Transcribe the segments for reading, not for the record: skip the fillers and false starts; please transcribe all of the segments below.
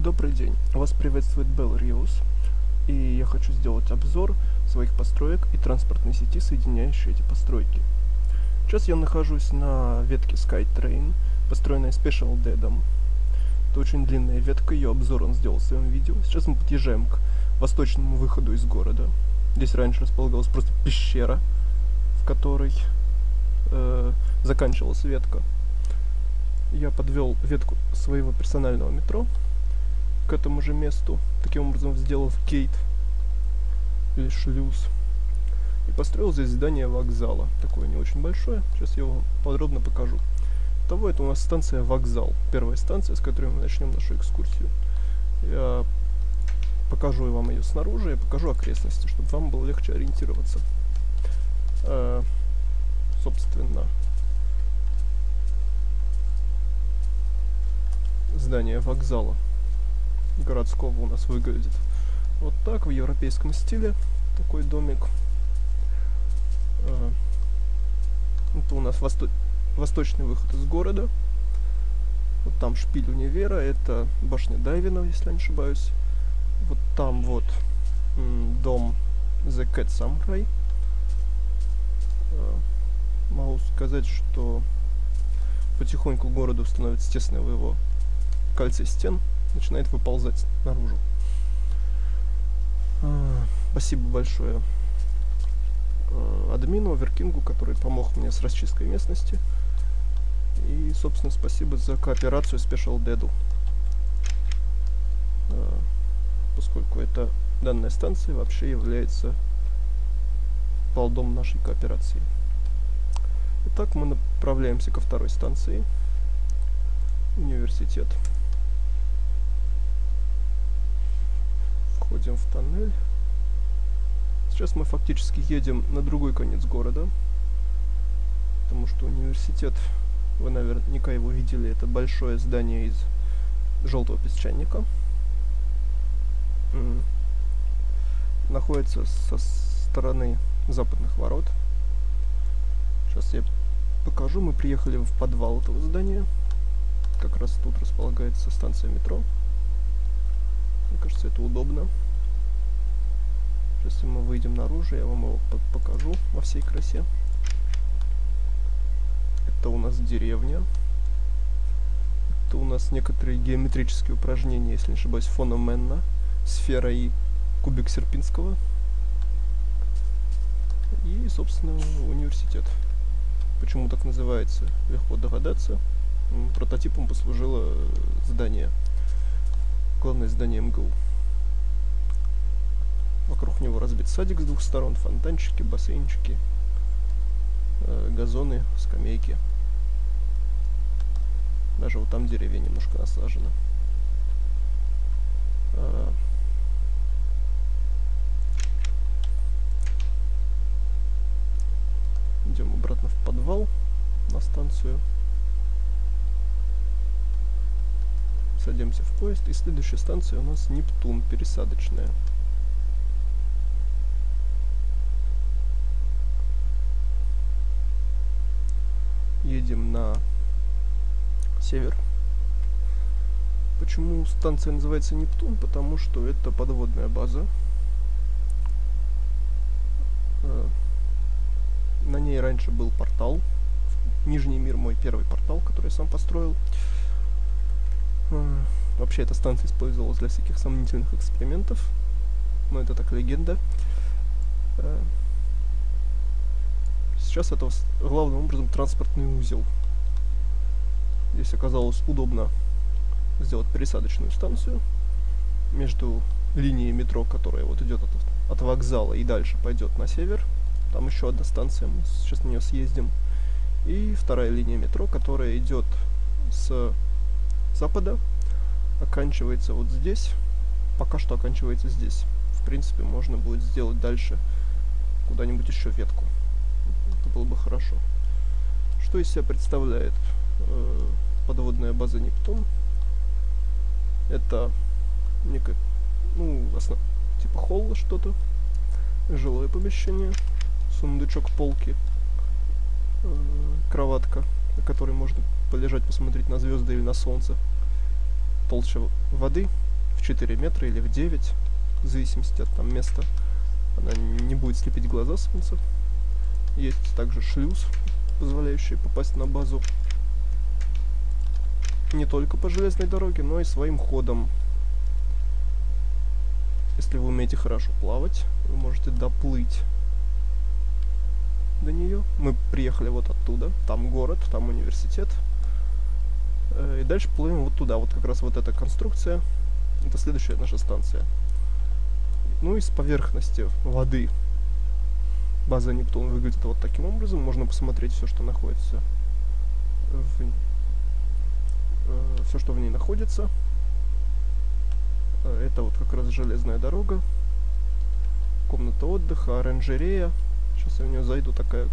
Добрый день, вас приветствует Bell Rios, и я хочу сделать обзор своих построек и транспортной сети, соединяющей эти постройки. Сейчас я нахожусь на ветке SkyTrain, построенной Special Dead. Это очень длинная ветка, ее обзор он сделал в своем видео. Сейчас мы подъезжаем к восточному выходу из города. Здесь раньше располагалась просто пещера, в которой заканчивалась ветка. Я подвел ветку своего персонального метро к этому же месту, таким образом сделав гейт или шлюз, и построил здесь здание вокзала, такое не очень большое. Сейчас я вам подробно покажу. Итого, это у нас станция вокзал, первая станция, с которой мы начнем нашу экскурсию. Я покажу вам ее снаружи, я покажу окрестности, чтобы вам было легче ориентироваться. Собственно, здание вокзала городского у нас выглядит вот так, в европейском стиле. Такой домик. Это у нас восточный выход из города. Вот там шпиль универа, это башня Дайвина, если я не ошибаюсь. Вот там вот дом The Cat Samurai. Могу сказать, что потихоньку городу становится тесно в его кольце стен, начинает выползать наружу. Спасибо большое админу Оверкингу, который помог мне с расчисткой местности. И, собственно, спасибо за кооперацию Special Dead, поскольку данная станция вообще является плодом нашей кооперации. Итак, мы направляемся ко второй станции. Университет. Входим в тоннель. Сейчас мы фактически едем на другой конец города, потому что университет, вы наверняка его видели, это большое здание из желтого песчаника. Находится со стороны западных ворот. Сейчас я покажу. Мы приехали в подвал этого здания. Как раз тут располагается станция метро. Мне кажется, это удобно. Если мы выйдем наружу, я вам его покажу во всей красе. Это у нас деревня. Это у нас некоторые геометрические упражнения, если не ошибаюсь, фона Менна, сфера и кубик Серпинского. И, собственно, университет. Почему так называется, легко догадаться. Прототипом послужило здание, главное здание МГУ. Вокруг него разбит садик с двух сторон, фонтанчики, бассейнчики, газоны, скамейки. Даже вот там деревья немножко насажено. Идем обратно в подвал, на станцию. Садимся в поезд, и следующая станция у нас Нептун, пересадочная. Едем на север. Почему станция называется Нептун? Потому что это подводная база. На ней раньше был портал. Нижний мир, мой первый портал, который я сам построил. Вообще эта станция использовалась для всяких сомнительных экспериментов, но это так легенда. Сейчас это главным образом транспортный узел. Здесь оказалось удобно сделать пересадочную станцию между линией метро, которая вот идет от вокзала и дальше пойдет на север. Там еще одна станция, мы сейчас на нее съездим. И вторая линия метро, которая идет с запада, оканчивается вот здесь. Пока что оканчивается здесь. В принципе, можно будет сделать дальше куда-нибудь еще ветку. Это было бы хорошо. Что из себя представляет подводная база Нептун? Это некое, типа холла что-то, жилое помещение, сундучок, полки, кроватка, на которой можно полежать, посмотреть на звезды или на солнце, толща воды 4 метра или в 9, в зависимости от там места. Она не будет слепить глаза солнца. Есть также шлюз, позволяющий попасть на базу не только по железной дороге, но и своим ходом. Если вы умеете хорошо плавать, вы можете доплыть до нее. Мы приехали вот оттуда. Там город, там университет. И дальше плывем вот туда. Вот как раз вот эта конструкция. Это следующая наша станция. Ну и с поверхности воды база Нептун выглядит вот таким образом. Можно посмотреть все, что находится все, что в ней находится. Это вот как раз железная дорога, комната отдыха, оранжерея. Сейчас я в нее зайду. Такая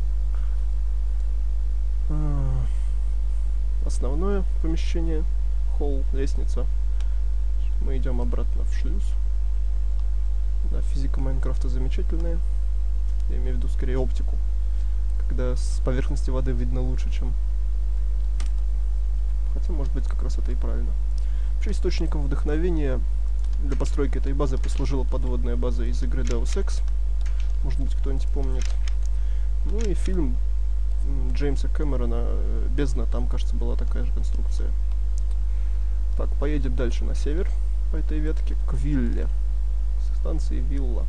основное помещение, холл, лестница. Мы идем обратно в шлюз. Да, физика Майнкрафта замечательная. Я имею в виду скорее оптику, когда с поверхности воды видно лучше, чем... Хотя, может быть, как раз это и правильно. Вообще, источником вдохновения для постройки этой базы послужила подводная база из игры Deus Ex. Может быть, кто-нибудь помнит. Ну и фильм Джеймса Кэмерона «Бездна». Там, кажется, была такая же конструкция. Так, поедем дальше на север по этой ветке к Вилле. Со станции Вилла.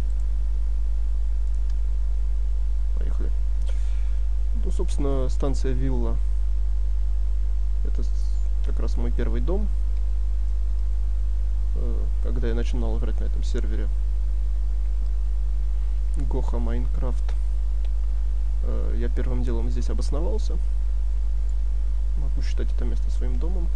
Поехали. Ну, собственно, станция Вилла. Это как раз мой первый дом, когда я начинал играть на этом сервере Гоха Майнкрафт. Я первым делом здесь обосновался. Могу считать это место своим домом.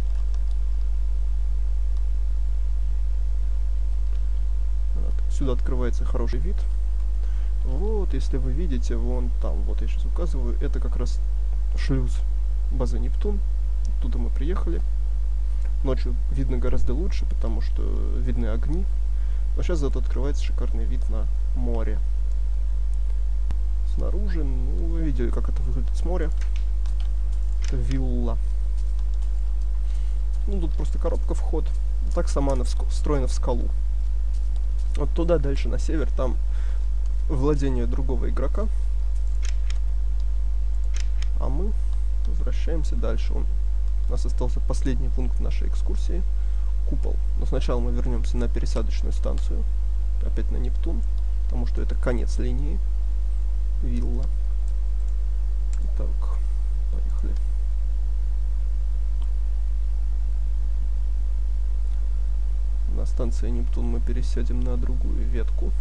Сюда открывается хороший вид. Вот, если вы видите, вон там, вот я сейчас указываю, это как раз шлюз базы Нептун. Оттуда мы приехали. Ночью видно гораздо лучше, потому что видны огни. Но сейчас зато открывается шикарный вид на море. Снаружи, ну, вы видели, как это выглядит с моря. Это вилла. Ну, тут просто коробка вход. Так сама она встроена в скалу. Вот туда дальше на север, там владение другого игрока. А мы возвращаемся дальше. У нас остался последний пункт нашей экскурсии. Купол. Но сначала мы вернемся на пересадочную станцию. Опять на Нептун. Потому что это конец линии. Вилла. Так, поехали. На станции Нептун мы пересядем на другую ветку.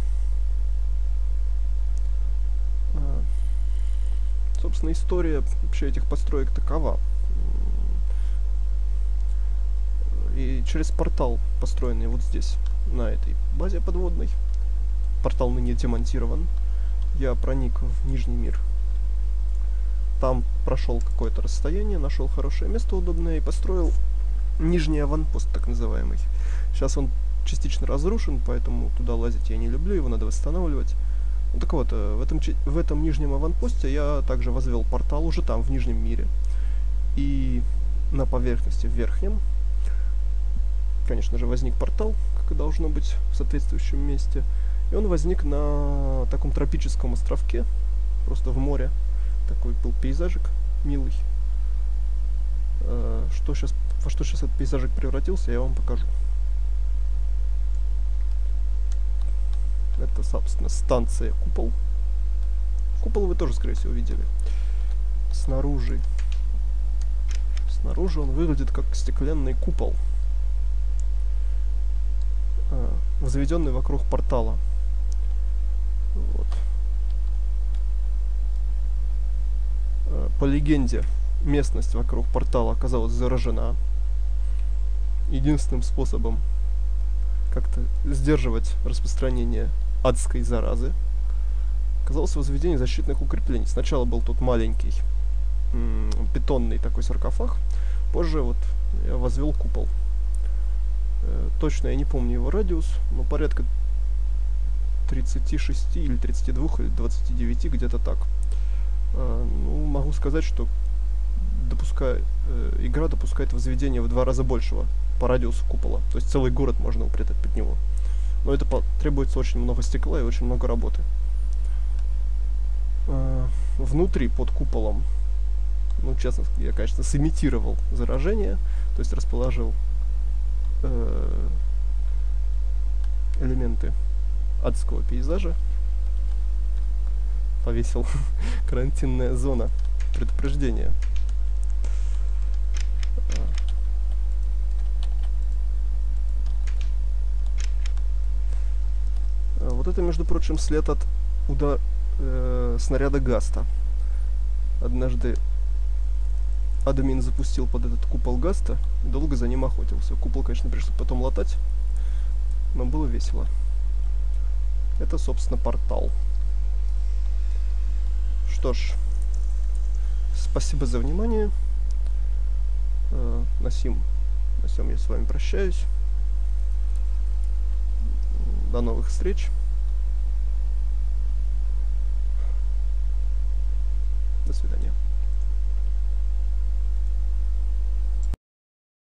Собственно, история вообще этих построек такова. И через портал, построенный вот здесь, на этой базе подводной, портал ныне демонтирован, я проник в Нижний мир. Там прошел какое-то расстояние, нашел хорошее место удобное и построил нижний аванпост, так называемый. Сейчас он частично разрушен, поэтому туда лазить я не люблю, его надо восстанавливать. Ну, так вот, в этом нижнем аванпосте я также возвел портал уже там, в Нижнем мире. И на поверхности, в верхнем, конечно же, возник портал, как и должно быть в соответствующем месте. И он возник на таком тропическом островке, просто в море. Такой был пейзажик милый. Во что сейчас этот пейзажик превратился, я вам покажу. Это, собственно, станция Купол. Купол вы тоже, скорее всего, видели. Снаружи он выглядит как стеклянный купол, возведенный вокруг портала. Вот. По легенде, местность вокруг портала оказалась заражена. Единственным способом как-то сдерживать распространение адской заразы оказалось возведение защитных укреплений. Сначала был тут маленький бетонный такой саркофаг, позже вот я возвел купол. Точно я не помню его радиус, но порядка 36 или 32 или 29, где-то так. Ну, могу сказать, что игра допускает возведение в 2 раза большего по радиусу купола. То есть целый город можно упрятать под него. Но это требуется очень много стекла и очень много работы. Внутри, под куполом, ну, честно, я, конечно, сымитировал заражение, то есть расположил элементы адского пейзажа, повесил карантинная зона предупреждения. Вот это, между прочим, след от снаряда Гаста. Однажды админ запустил под этот купол Гаста и долго за ним охотился. Купол, конечно, пришлось потом латать, но было весело. Это, собственно, портал. Что ж, спасибо за внимание. На сём я с вами прощаюсь. До новых встреч. До свидания.